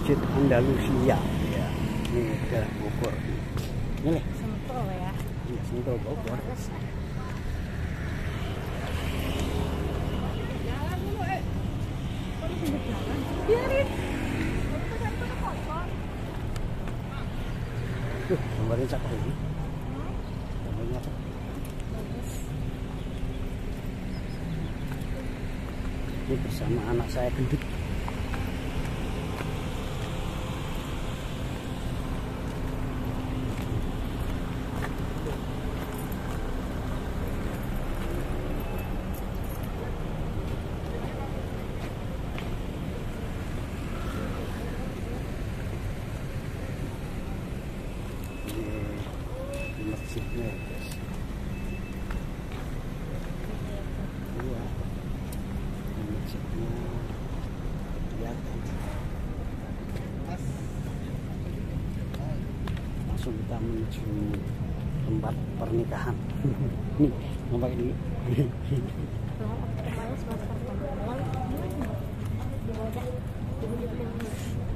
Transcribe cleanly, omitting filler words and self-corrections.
Masjid Andalusia. Ya, ini daerah Bogor. Ini Sentul ya. iya, Sentul Bogor. Jalan dulu, Kok di pinggir jalan? Biarin. Tuh, gambarnya cakep ini. Gambarnya apa? Ini bersama anak saya gendut. Ini masjidnya, guys. Iya, ini masjidnya. Kelihatan. Langsung kita menuju tempat pernikahan. Nih, nampak ini. Males banget.